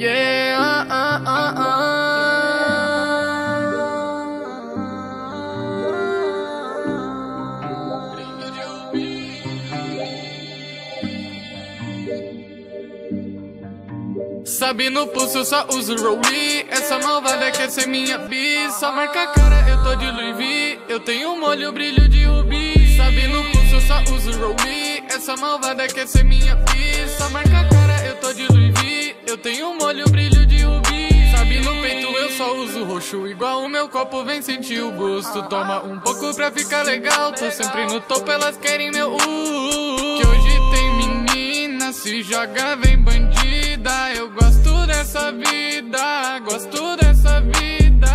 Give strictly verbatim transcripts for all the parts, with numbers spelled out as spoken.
Yeah, uh, uh, uh, uh. Sabe, no pulso só uso Rollie. Essa malvada quer ser minha bi. Só marca a cara, eu tô de Louis V. Eu tenho um molho, brilho de rubi. Sabe, no pulso só uso Rollie. Essa malvada quer ser minha bi. Só marca a cara, eu tô de Louis V. Eu tenho um molho, brilho de rubi. Sabe, no peito eu só uso roxo. Igual o meu copo, vem sentir o gosto. Toma um pouco pra ficar legal. Tô sempre no topo, elas querem meu uh. Que hoje tem menina, se joga, vem bandida. Eu gosto dessa vida, gosto dessa vida.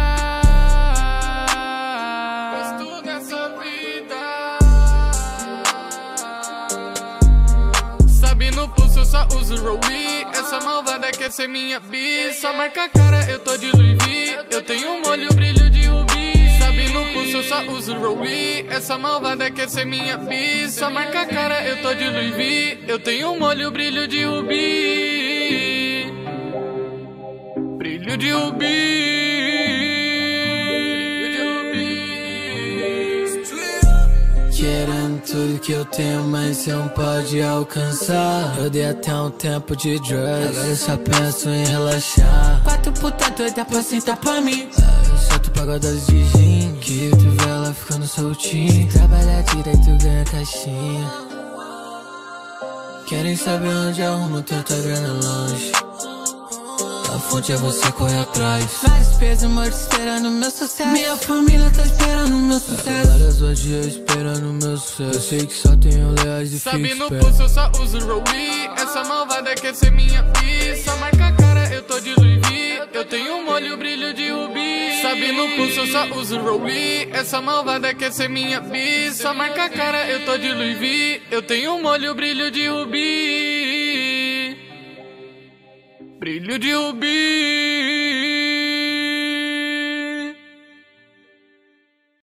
Gosto dessa vida. Sabe, no pulso eu só uso Rollie. Essa malvada quer ser minha bi. Só marca a cara, eu tô de Louis V. Eu tenho um molho, brilho de rubi. Sabe, no pulso eu só uso Rollie. Essa malvada quer ser minha bi. Só marca a cara, eu tô de Louis V. Eu tenho um molho, brilho de rubi. Brilho de rubi. Querendo tudo que eu tenho, mas você não pode alcançar. Eu dei até um tempo de drugs, agora eu só penso em relaxar. Quatro puta doida pra sentar pra mim. Eu solto pagodas de gin, que tu vê ela ficando soltinha. Se trabalhar direito ganha caixinha. Querem saber onde arrumo tanta grana longe. A fonte é você, corre atrás. Vários pesos mortos esperando meu sucesso. Minha família tá esperando meu sucesso. Várias vadias esperando meu sucesso. Eu sei que só tenho leais e Sabe, fico no esperto. pulso eu só uso Rollie. Essa malvada quer ser minha bi. Só marca a cara, eu tô de Louis V. Eu tenho um molho, brilho de rubi. Sabe, no pulso eu só uso Rollie. Essa malvada quer ser minha bi. Só marca a cara, eu tô de Louis V. Eu tenho um molho, brilho de rubi. Brilho de rubi.